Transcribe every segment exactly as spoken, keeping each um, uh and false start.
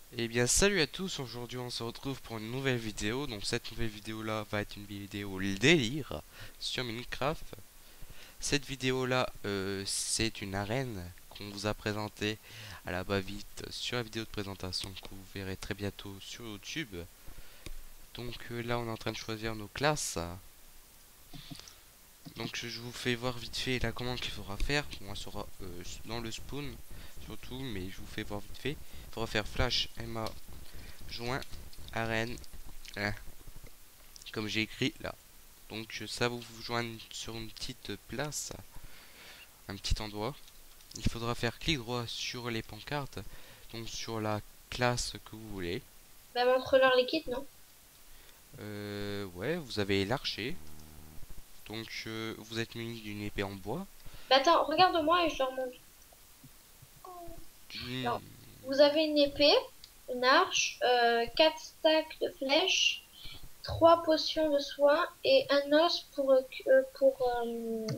Eh bien salut à tous, aujourd'hui on se retrouve pour une nouvelle vidéo. Donc cette nouvelle vidéo là va être une vidéo délire sur Minecraft. Cette vidéo là euh, c'est une arène qu'on vous a présentée à la va-vite sur la vidéo de présentation que vous verrez très bientôt sur YouTube. Donc euh, là on est en train de choisir nos classes. Donc je vous fais voir vite fait la commande qu'il faudra faire. Bon, elle sera euh, dans le spawn surtout, mais je vous fais voir vite fait. Il faudra faire flash ma joint arène, hein, comme j'ai écrit là. Donc ça vous vous joindre sur une petite place, un petit endroit. Il faudra faire clic droit sur les pancartes, donc sur la classe que vous voulez. Bah, montre-leur les kits, non? Euh, ouais, vous avez l'archer. Donc euh, vous êtes muni d'une épée en bois. Bah, attends, regarde-moi et je leur montre. D'une- Alors, vous avez une épée, une arche, euh, quatre stacks de flèches, trois potions de soin et un os pour, euh, euh, pour, euh,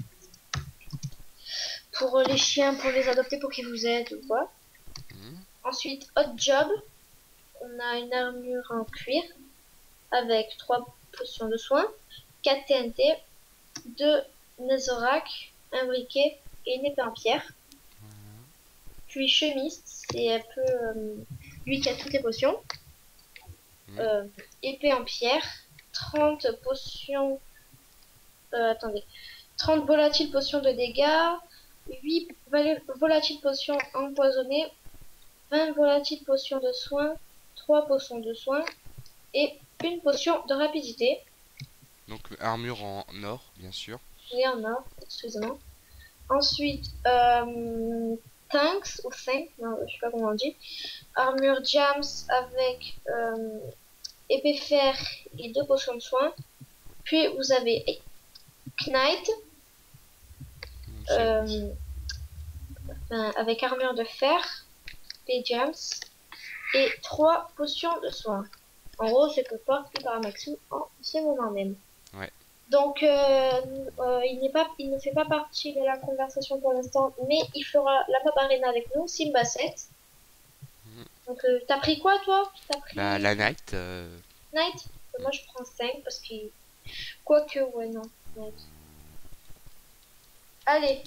pour les chiens, pour les adopter, pour qu'ils vous aident ou quoi. Hmm, Ensuite, hot job. On a une armure en cuir avec trois potions de soin, quatre T N T, deux netherrack, un briquet et une épée en pierre. Puis chemise, c'est un peu euh, lui qui a toutes les potions. hmm. Euh, épée en pierre, trente potions. Euh, attendez. trente volatiles potions de dégâts, huit volatiles potions empoisonnées, vingt volatiles potions de soins, trois potions de soins et une potion de rapidité. Donc armure en or, bien sûr. Oui, en or, excusez-moi. Ensuite, euh, tanks ou cinq, non, je sais pas comment on dit. Armure jams avec euh, épée fer et deux potions de soin. Puis vous avez Knight Hmm, c'est euh, ben, avec armure de fer, épée jams et trois potions de soin. En gros, c'est que porte le Paramaxu en ce moment même. ouais. Donc, euh, euh, il n'est pas, il ne fait pas partie de la conversation pour l'instant, mais il fera la pop arena avec nous, Simba sept. Hmm. Donc, euh, t'as pris quoi, toi? T'as Bah pris la night. euh, Knight? hmm. Moi, je prends cinq parce qu'il... Quoique, ouais, non. Knight. Allez,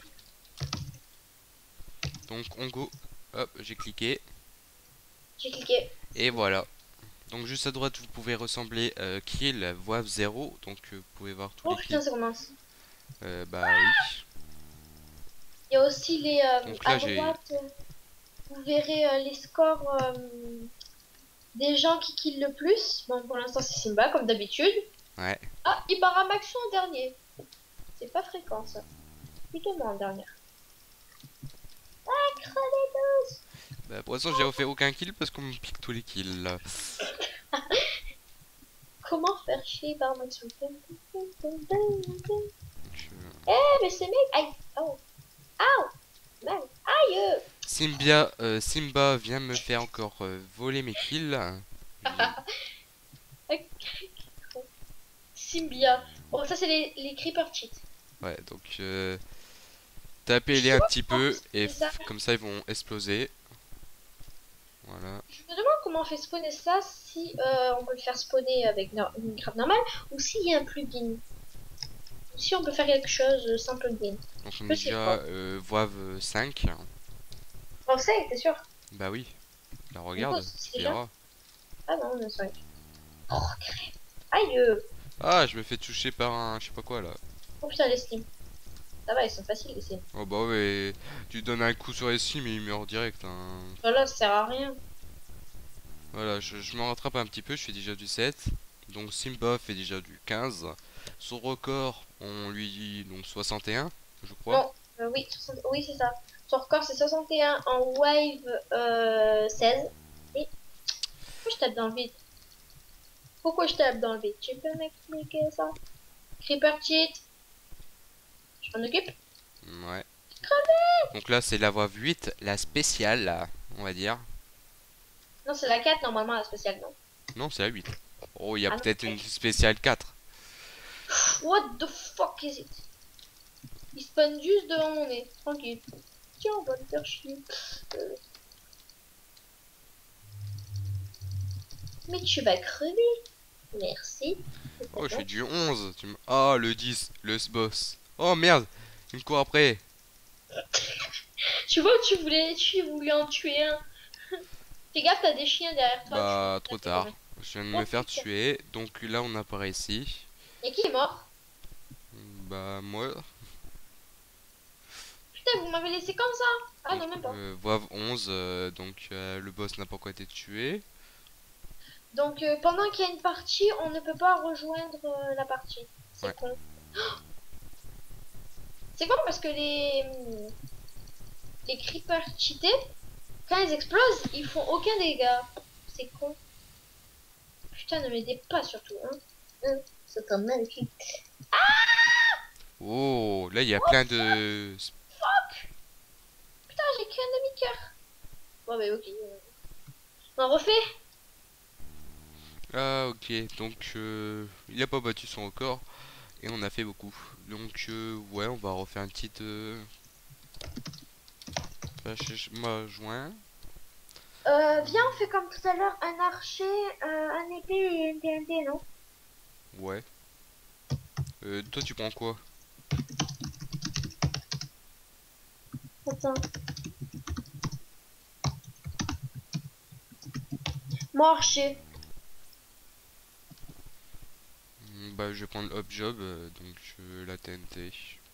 Donc on go. Hop, j'ai cliqué. j'ai cliqué. Et voilà. Donc juste à droite, vous pouvez ressembler euh, kill, voix zéro. Donc euh, vous pouvez voir tous Oh les putain, kills. ça commence. Euh, bah oui. Il y a aussi les... euh, Donc là à j'ai... droite, euh, vous verrez euh, les scores euh, des gens qui killent le plus. Bon, pour l'instant, c'est Simba, comme d'habitude. Ouais. Ah, il part à Maxou en dernier. C'est pas fréquent, ça. Plutôt moi en dernière. Ah, crevez. Bah pour l'instant j'ai refait aucun kill parce qu'on me pique tous les kills là. Comment faire chier par Maxou? Donc, euh, Eh, mais ces mecs... Aïe. Oh. Aïe. Man. Aïe. Symbia, euh, Simba vient me faire encore euh, voler mes kills. J'ai- Symbia. Bon, ça, c'est les, les creeper cheats. Ouais, donc euh, Je tapez-les sais un pas petit comment peu et spawner ça. f- comme ça ils vont exploser. Voilà. Je me demande comment on fait spawner ça, si euh, on peut le faire spawner avec no une Minecraft normale, ou s'il y a un plugin. Ou si on peut faire quelque chose euh, sans plugin. Donc on Je est sais déjà pas. euh, voive cinq. On sait, t'es sûr? Bah oui, la Du coup, regarde, c'est tu déjà. verras. Ah non, on est cinq. Oh, crème. Aïe. euh. Ah, je me fais toucher par un je sais pas quoi là. Oh putain, les slims. Ça va, ils sont faciles, les slims. Oh bah ouais, tu donnes un coup sur les cimes et il meurt direct, hein. Voilà, ça sert à rien. Voilà, je, je me rattrape un petit peu, je fais déjà du sept. Donc Simba fait déjà du quinze. Son record, on lui dit donc soixante et un, je crois. Non, euh, oui, soixante oui, c'est ça. Son record, c'est soixante et un en wave euh, seize. Et pourquoi je tape dans le vide? Pourquoi je tape dans le vide? Tu peux m'expliquer ça? Creeper cheat. Je m'en occupe. Ouais. Donc là, c'est la voie huit, la spéciale, là, on va dire. Non, c'est la quatre normalement, la spéciale, non? Non, c'est la huit. Oh, il y a Ah non, peut-être ok. une spéciale quatre. What the fuck is it? Il spawn juste devant mon nez, tranquille. Tiens, on va le faire chier. Euh, Mais tu vas crever. Merci. Oh, je fais du onze. Tu me... Ah, le dix, le boss. Oh merde, il me court après. Tu vois, tu voulais, tu voulais en tuer un. Fais gaffe, t'as des chiens derrière toi. Tu Bah, vas trop taper quand tard. même. Je viens de Oh me faire putain. tuer. Donc là, on apparaît ici. Et qui est mort? Bah, moi, Putain, vous m'avez laissé comme ça. Ah donc, non, même pas. euh, Voive onze. euh, donc, euh, le boss n'a pas encore été tué. Donc euh, pendant qu'il y a une partie, on ne peut pas rejoindre euh, la partie. Ouais. C'est con. C'est con parce que les les creepers cheatés, quand ils explosent, ils font aucun dégât. C'est con. Putain, ne m'aidez pas surtout. Hein. Hein, c'est un magnifique. Oh, là, il y a plein de... Putain, j'ai qu'un demi-cœur. Bon, bah ok. On refait. Ah, ok. Donc, euh, il a pas battu son record. Et on a fait beaucoup. Donc, euh, ouais, on va refaire une petite... Euh... flash m'a joint. Euh, viens, on fait comme tout à l'heure un archer, euh, un épée et un T N T, non? Ouais. Euh, toi, tu prends quoi? Attends. Moi, archer. Hmm, Bah, je vais prendre Hop Job. euh, donc, euh, la T N T.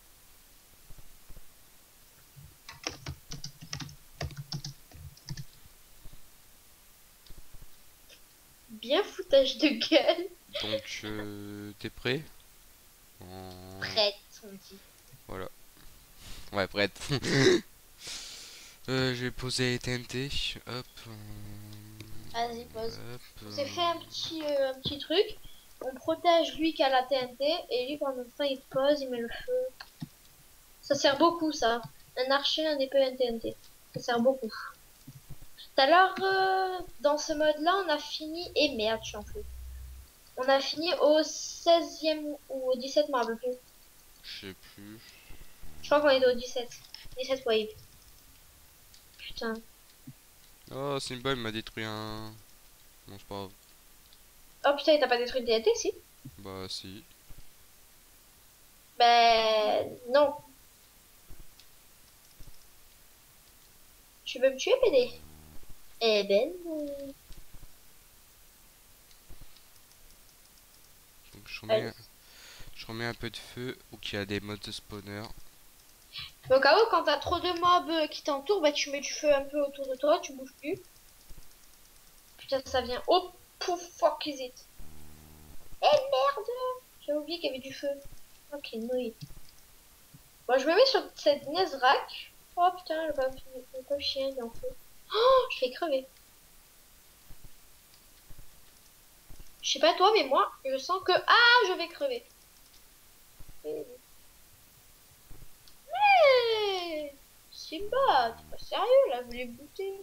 Bien foutage de gueule. Donc, euh, t'es prêt? En- Prête, on dit. Voilà. Ouais, prête. Euh, je vais poser les T N T. Hop. euh, Vas-y, pose. Hop. On s'est euh, fait un petit, euh, un petit truc. On protège lui qui a la T N T et lui pendant ce temps il pose, il met le feu. Ça sert beaucoup ça. Un archer, un épée, un T N T. Ça sert beaucoup. Tout à l'heure, euh, dans ce mode-là, on a fini. Et merde, je suis en feu. On a fini au seizième ou au dix-sept, je me rappelle plus. Je sais plus. Je crois qu'on était au dix-sept. dix-sept wave. Putain. Oh, Simba, il m'a détruit un... Non, c'est pas grave. Oh putain, il t'a pas détruit le T N T, si? Bah, si. Ben non. Tu veux me tuer, P D? Eh ben non. Donc, je remets, Allez. un... je remets un peu de feu ou qu'il y a des modes de spawner. Au cas où, quand t'as trop de mobs euh, qui t'entourent, bah tu mets du feu un peu autour de toi, tu bouges plus. Putain, ça vient. Oh, pouf, fuck is it? Eh merde! J'ai oublié qu'il y avait du feu. Ok, nouille. Bon, je me mets sur cette Nezrak. Oh putain, le pauvre le pauvre chien, il est en feu. Oh, je fais crever. Je sais pas toi, mais moi, je sens que... Ah, je vais crever. Hey Simba, t'es pas sérieux là, vous les bouter.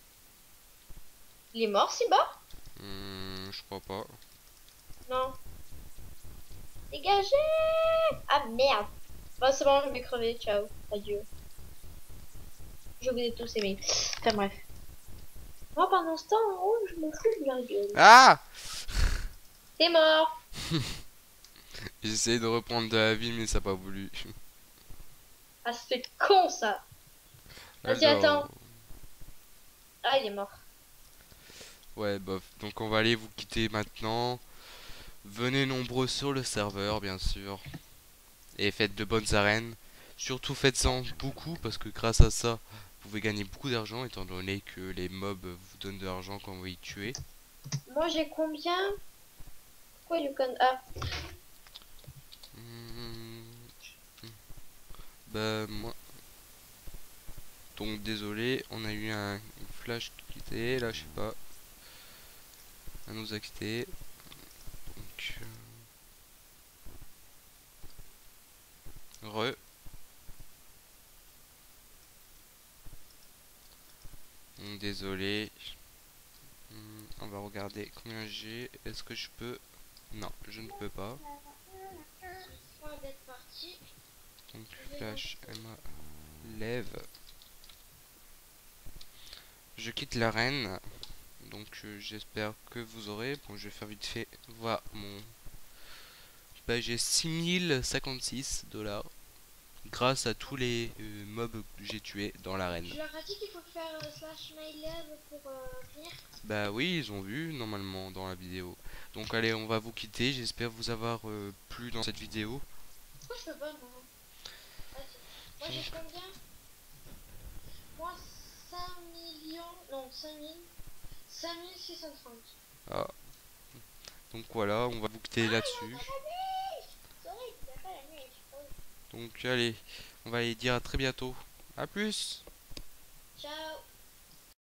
Il est mort, Simba? Hmm, je crois pas. Non. Dégagez! Ah merde. Bon, c'est bon, je vais crever, ciao. Adieu. Je vous ai tous aimés. Enfin bref. Moi, pendant ce temps, en haut, je me fous de leur gueule. Ah! T'es mort. J'ai essayé de reprendre de la vie, mais ça n'a pas voulu. Ah, c'est con ça. Vas-y, Alors... attends. Ah, il est mort. Ouais, bof. Donc, on va aller vous quitter maintenant. Venez nombreux sur le serveur, bien sûr. Et faites de bonnes arènes. Surtout faites-en beaucoup, parce que grâce à ça, vous pouvez gagner beaucoup d'argent, étant donné que les mobs vous donnent de l'argent quand vous les tuez. Moi, j'ai combien? Pourquoi you can... Ah, Hmm, Bah, moi... Donc, désolé, on a eu un une flash qui était là, je sais pas. Elle nous a quitté. Donc... euh, Re. Donc, désolé. Hmm, On va regarder combien j'ai. Est-ce que je peux... Non, je ne peux pas. d'être parti. Donc, flash, Emma, lève. Je quitte l'arène. Donc euh, j'espère que vous aurez. Bon, je vais faire vite fait voir mon. Bah, j'ai six mille cinquante-six dollars grâce à tous les euh, mobs que j'ai tués dans l'arène. Tu leur as dit qu'il faut faire euh, slash mylev pour euh, finir. Bah oui, ils ont vu normalement dans la vidéo. Donc allez, on va vous quitter. J'espère vous avoir euh, plu dans cette vidéo. Pourquoi je peux pas, moi? Ah, si. Moi j'ai combien? Moi cinq millions. Non, cinq mille. cinq mille six cent trente. Ah. Donc voilà, on va vous quitter Ah, là-dessus. sorry, il n'y a pas la neige. Oh. Donc allez, on va aller dire à très bientôt. À plus. Ciao.